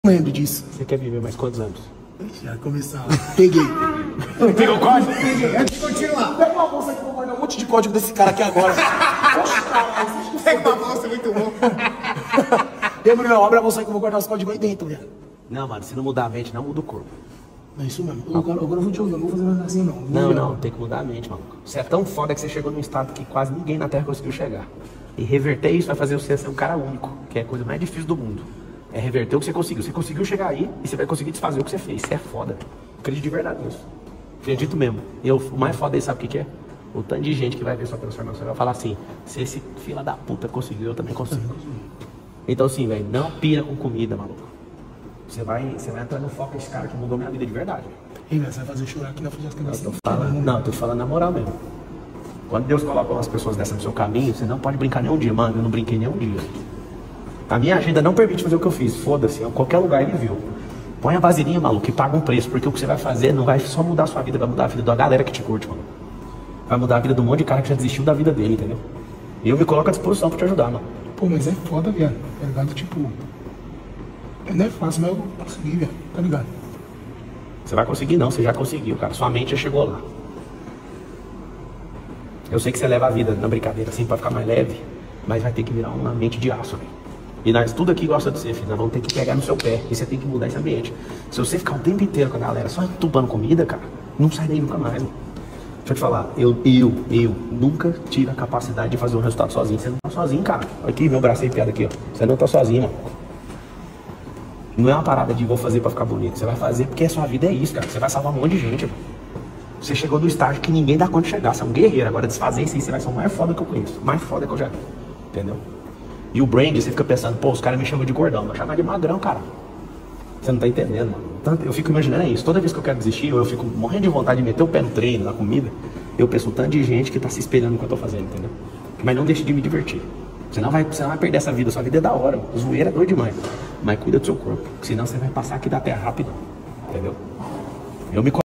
Não lembro disso. Você quer viver mais quantos anos? Já começar. Peguei. Pegou o código? Peguei. Antes de continuar. Pega uma bolsa aqui, eu vou guardar um monte de código desse cara aqui agora. Pega uma bolsa, muito bom. E aí, Bruno, abre a bolsa aqui, eu vou guardar os códigos aí dentro, velho. Não, mano, se não mudar a mente, não muda o corpo. É isso mesmo. Agora eu vou te ouvir, eu não vou fazer mais assim, não. Não, tem que mudar a mente, maluco. Você é tão foda que você chegou num estado que quase ninguém na Terra conseguiu chegar. E reverter isso vai fazer você ser um cara único, que é a coisa mais difícil do mundo. É reverter o que você conseguiu. Você conseguiu chegar aí e você vai conseguir desfazer o que você fez. Você é foda. Acredito de verdade nisso. Acredito mesmo. E o mais foda aí, sabe o que é? O tanto de gente que vai ver sua transformação vai falar assim: se esse fila da puta conseguiu, eu também consigo. Então assim, velho, não pira com comida, maluco. Você vai entrar no foco desse cara que mudou minha vida de verdade. Ei, velho, você vai fazer chorar aqui na frente das crianças. Não, eu tô falando na moral mesmo. Quando Deus coloca umas pessoas dessas no seu caminho, você não pode brincar nenhum dia, mano. Eu não brinquei nenhum dia. A minha agenda não permite fazer o que eu fiz. Foda-se, em qualquer lugar ele viu. Põe a vasilhinha, maluco, e paga um preço. Porque o que você vai fazer não vai só mudar a sua vida, vai mudar a vida da galera que te curte, mano. Vai mudar a vida de um monte de cara que já desistiu da vida dele, entendeu? E eu me coloco à disposição pra te ajudar, mano. Pô, mas é foda, viado. Tá ligado? Tipo. Não é fácil, mas eu vou conseguir, velho. Tá ligado? Você vai conseguir não, você já conseguiu, cara. Sua mente já chegou lá. Eu sei que você leva a vida na brincadeira assim pra ficar mais leve, mas vai ter que virar uma mente de aço, velho. E nós tudo aqui gosta de ser, filho. Nós vamos ter que pegar no seu pé. E você tem que mudar esse ambiente. Se você ficar o tempo inteiro com a galera só entubando comida, cara, não sai daí nunca mais, mano. Deixa eu te falar, eu nunca tive a capacidade de fazer um resultado sozinho. Você não tá sozinho, cara. Aqui, meu braço arrepiado aqui, ó. Você não tá sozinho, mano. Não é uma parada de vou fazer pra ficar bonito. Você vai fazer porque a sua vida é isso, cara. Você vai salvar um monte de gente, mano. Você chegou no estágio que ninguém dá conta de chegar. Você é um guerreiro. Agora desfazer isso aí, você vai ser o mais foda que eu conheço. O mais foda que eu já vi. Entendeu? E o brand, você fica pensando, pô, os caras me chamam de gordão. Vai chamar de magrão, cara. Você não tá entendendo, mano. Tanto, eu fico imaginando isso. Toda vez que eu quero desistir, eu fico morrendo de vontade de meter o pé no treino, na comida. Eu penso o tanto de gente que tá se espelhando no que eu tô fazendo, entendeu? Mas não deixe de me divertir. Você não vai perder essa vida. Sua vida é da hora. O zoeira é doido demais. Mas cuida do seu corpo. Senão você vai passar aqui da terra rápido. Entendeu? Eu me